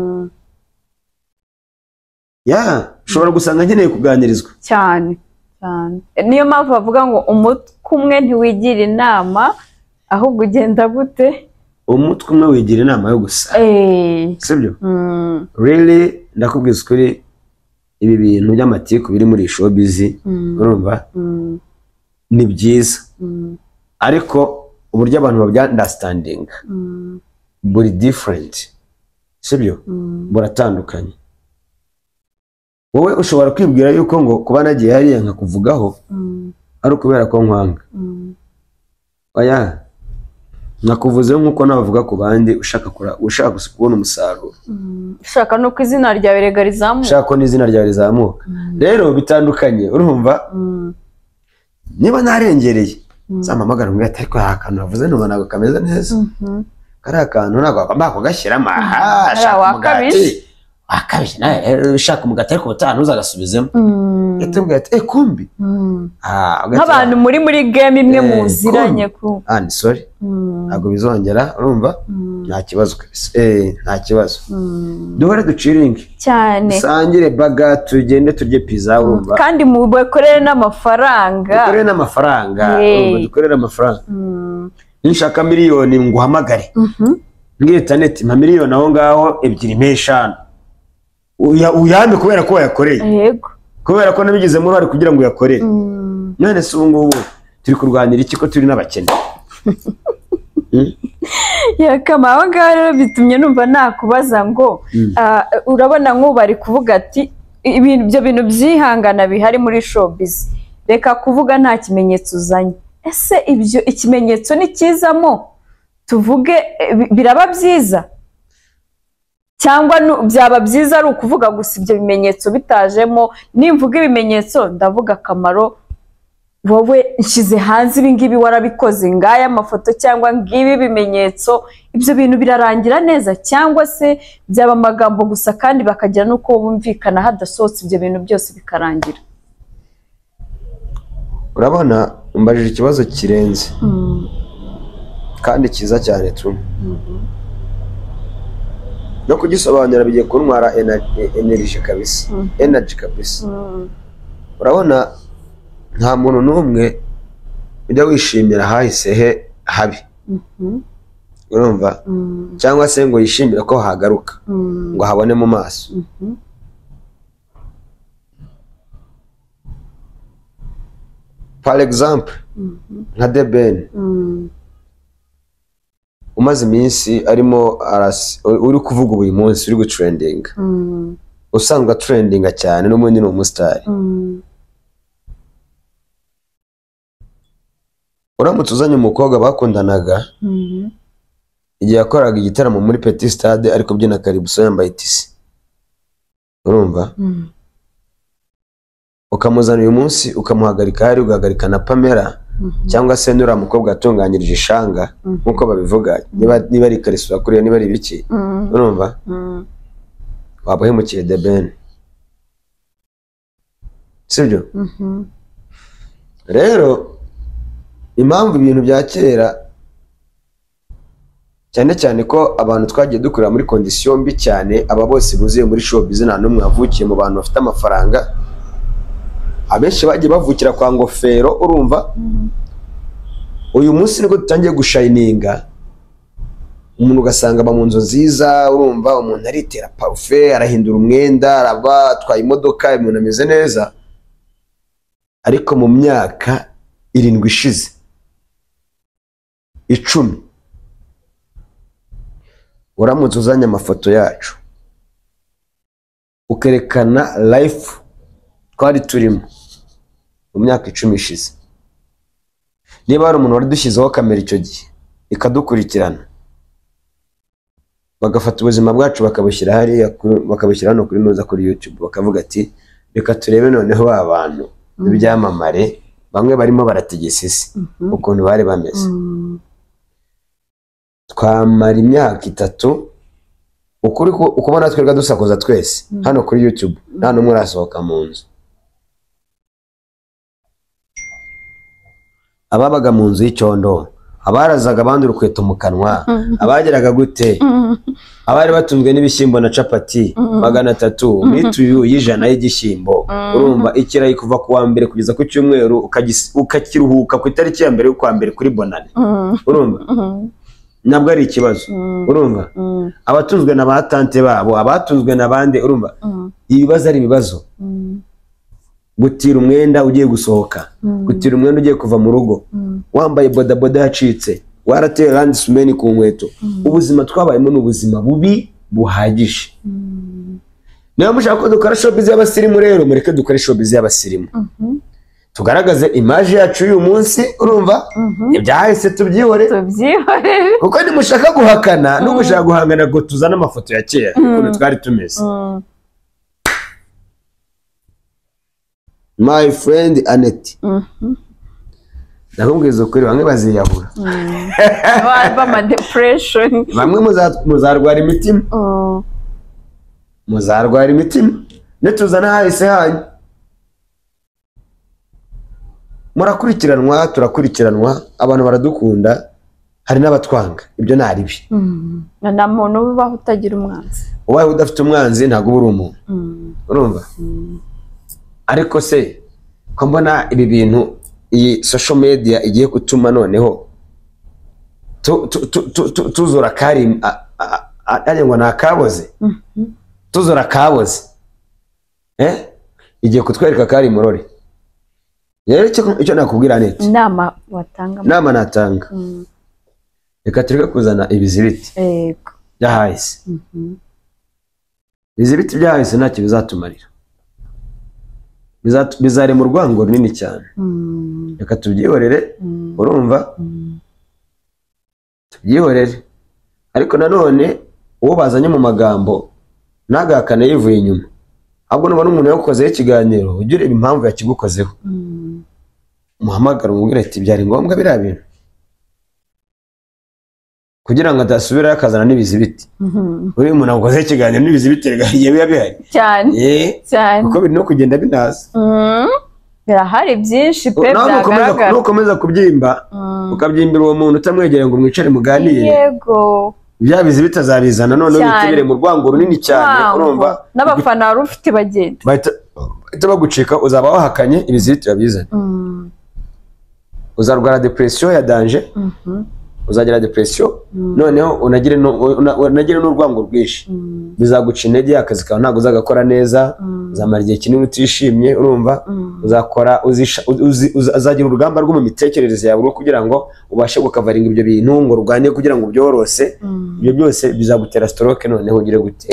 Ushobora gusanga nkeneye kuganirizwa cyane cyane, niyo mpamvu bavuga ngo umutwe umwe ntiwigira inama ahubwo ugenda gute, umutwe umwe wigira inama yo gusa, sibyo? Really ndakubwiza ukuri, ibi bintu by'amatiku biri muri showbiz, urumva ni byiza, ariko uburyo abantu babya understanding buri different, sibyo? Buratandukanye. Wowe ushobora kwibwira yuko ngo kuba nagiye hariya nkakuvugaho ari ukubera ko nkwanga, oya, nakuvuze nk'uko nabavuga ku bandi, ushaka kubona umusaruro, ushaka nuko izina ryawe rega rizamuka, ushaka ko n'izina ryawe rizamuka. Rero bitandukanye, urumva niba narengereye zamamagara mbwira ati ariko akantu navuze numva ntabwo kameze neza, kari akantu ntabwo agomba kugashyiramo, shaka umugati wakabishye nawe, ushaka umugati ariko ubutaha ntuzagasubizemo, yatubwira ati kumbi nk'abantu muri game imwe muziranye ku ni sorry ntabwo bizongera, urumva nta kibazo kabisa, nta kibazo, duhore duciringe cyane, dusangire baga, tugende turye pizza, urumva kandi mubakorere n'amafaranga, dukorere amafaranga. Nishaka miliyoni nguhamagare, mbwita neti mpa miliyoni aho ngaho 2-5 uyambe kubera ko wayakoreye, yego, kubera ko nabigizemo uruhare kugira ngo uyakorere. None se ubu ngubu turi kurwanira iki ko turi n'abakene? yakama aho ngaho rero bitumye numva nakubaza ngo urabona nk'ubu bari kuvuga ati ibyo bintu byihangana bihari muri showbiz, reka kuvuga nta kimenyetso uzanye. Ese ibyo ikimenyetso ni kizamo tuvuge biraba byiza, cyangwa byaba byiza ari ukuvuga gusa ibyo bimenyetso bitajemo? Nimvuga ibimenyetso ndavuga akamaro, wowe nshyize hanze ibi ngibi warabikoze, ngaya amafoto cyangwa ngibi bimenyetso, ibyo bintu birarangira neza, cyangwa se byaba amagambo gusa kandi bakagira nuko bumvikana hadasohotse ibyo bintu byose bikarangira? Urabona umbajije ikibazo kirenze kandi cyiza cyane tu, no kugisobanura bigiye kuntwara energy kabisa, energy kabisa. Urabona nta muntu n'umwe ujya wishimira hahise he habi, urumva, cyangwa se ngo yishimire ko hagaruka ngo habone mu maso. For example, nka The Ben umaze iminsi arimo uri kuvuga uyu munsi, uri gutrendinga, usanga trendinga cyane, n'ubundi ni umusitari. uramutse uzanye umukobwa bakundanaga igihe yakoraga igitaramo muri Petit Stade ari kubyina Karibuso yambaye tisi, urumva, ukamuzana uyu munsi ukamuhagarika hari ugahagarika na Pamela cyangwa se nura mukobwa yatunganyirije ishanga nkuko babivuga, niba ari Karisura kuriya niba ari biki, urumva, waba uhemukiye The Ben, sibyo? Rero impamvu ibintu bya kera cyane cyane ko abantu twagiye dukorera muri kondisiyo mbi cyane, aba bose buzuye muri showbiz nta n'umwe wavukiye mu bantu bafite amafaranga, abenshi bagiye bavukira kwa ngofero, urumva. Uyu munsi niko dutangiye gushininga, umuntu ugasanga aba mu nzu nziza, urumva, umuntu aritera parufe, arahindura umwenda, araba atwaye imodoka, umuntu ameze neza, ariko mu myaka 7 ishize 10 uramutse uzanye amafoto yacu ukerekana life twari turimo mu myaka 10 ishize, niba hari umuntu wari dushyizeho kamera icyo gihe ikadukurikirana bagafata ubuzima bwacu bakabushyira hariya, bakabushyira hano kuri noza kuri YouTube, bakavuga ati reka turebe noneho abantu ibyamamare bamwe barimo barategesa isi ukuntu bari bameze. Twamara imyaka 3 ukuri ukubona twirwa dusakuza twese hano kuri YouTube, nta n'umwe urasohoka mu nzu. Ababaga mu nzu y'icyondo, abarazaga abandi urukweto mu kanwa, abageraga gute, abari batunzwe n'ibishyimbo na capati 300 mituyu y'ijana y'igishyimbo, urumva, ikirayi kuva ku wa mbere kugeza ku cyumweru ukakiruhuka ku itariki ya mbere y'ukwa mbere kuri bonane, urumva, nabwo ari ikibazo, urumva. Abatunzwe na batante babo, abatunzwe nabande, urumva, ibibazo ari ibibazo. Gutira umwenda ugiye gusohoka, gutira umwenda ugiye kuva mu rugo, wambaye bodaboda yacitse, warateye randsumeni ku nkweto, ubuzima twabayemo n'ubuzima bubi buhagije. Niba mushaka ko dukora showbiz y'abasirimu, rero mureke dukore showbiz y'abasirimu, tugaragaze image yacu uyu munsi, urumva, ibyahise tubyihore, kuko nimushaka guhakana no gushaka guhangana ngo tuzane amafoto ya kera ukuntu twari tumeze. My friend Annette, nakubwiza ukuri bamwe baziyahura, bama depression, bamwe muzarwara imitima, muzarwara imitima netuzana hahise hanyu. Murakurikiranwa, turakurikiranwa, abantu baradukunda, hari n'abatwanga, ibyo nari bi. Na muntu ubaho utagira umwanzi, ubaye udafite umwanzi ntago uri umuntu, urumva. Ariko se ko mbona ibi bintu iyi social media igiye gutuma noneho tuzura Karim ari ngo nakaboze, tuzura kaboze, igiye kutwereka Karim Murori. Rero icyo nakubwira neti inama watanga, nama natanga, reka tureke kuzana ibizibiti byahise. Ibizibiti byahise ntacyo bizatumarira, bizare mu rwango runini cyane. Reka tubyihorere, urumva, tubyihorere. Ariko nanone uwo bazanye mu magambo ntagakane yivuye inyuma, ahubwo nubona umuntu yakozeho ikiganiro ujye ureba impamvu yakigukozeho, umuhamagara umubwire ati byari ngombwa biriya bintu, kugira ngo adasubira akazana n'ibizibiti. Uri umuntu akozeho ikiganiro n'ibizibiti bigiye biba bihari cyane, kuko biri no kugenda binaza, birahari byinshi pe byagaragara. Nukomeza kubyimba ukabyimbira uwo muntu utamwegere ngo mwicare muganire, yego bya bizibiti azabizana noneho bitibire mu rwango runini cyane, urumva, n'abafana wari ufite bagenda bahita bagucika, uzaba wahakanye ibizibiti babizana. Uzarwara depression ya danger, uzagira depression, noneho unagire n'urwango rwinshi, bizaguca intege, akazi kawe ntabwo uzagakora neza, uzamara igihe kinini utishimye, urumva, uzagira urugamba rwo mu mitekerereze yawe kugira ngo ubashe gukavaringa ibyo bintu, ngo rugane kugira ngo byorose. Ibyo byose bizagutera stroke, noneho ugire gute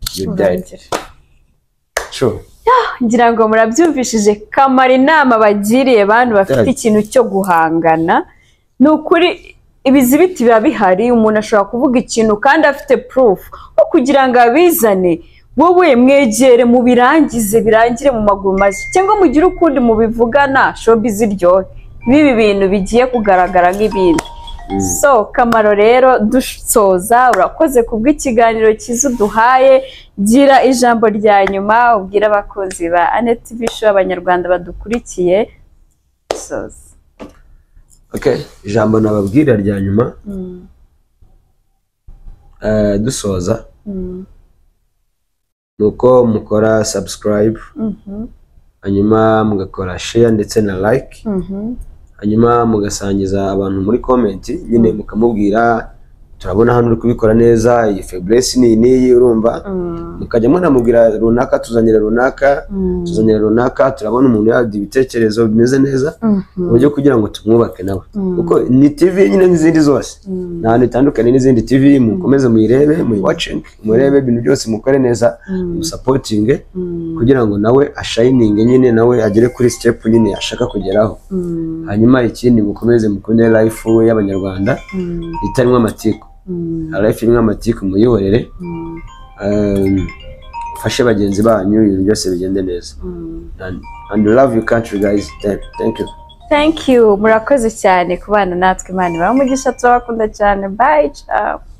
ngira ngo murabyumvishije Kamara inama bagiriye abantu bafite ikintu cyo guhangana nukuri ibizibiti biba bihari umuntu ashobora kuvuga ikintu kandi afite proof ko kugira ngo abizane wowe mwegere mu birangize birangire mu maguru mashya cyangwa mugire ukundi mubivugana showbiz iryohe bibi bintu bigiye kugaragara nk'ibindi so Kamaro rero dusoza urakoze kubw'ikiganiro cyiza uduhaye gira ijambo rya nyuma ubwira abakozi ba Anet TV Show abanyarwanda badukurikiye soza. Okay, ijambo nababwira rya nyuma dusoza nuko mukora subscribe hanyuma mugakora share ndetse na like hanyuma mugasangiza abantu muri comment nyine mukamubwira turabona hano uri kubikora neza iyi faiblesse ni urumva mukajya munamubwira runaka tuzanyira runaka turabona umuntu yadi ibitekerezo bimeze neza uburyo kugira ngo tumwubake nawe kuko ni TV nyine n'izindi zose nta bitandukanye n'izindi TV mukomeze muyirebe watching murebe ibintu byose mukore neza supporting kugira ngo nawe ashining nyine nawe agere kuri step nyine ashaka kugeraho hanyuma ikindi mukomeze mukunde life y'abanyarwanda itarimo amatiku life irimo amatiku muyihorere fashe bagenzi banyu ibintu byose bigende neza and love your country guys. Thank you murakoze cyane kubana natwe Imana ibahe umugisha turabakunda cyane bye ciao.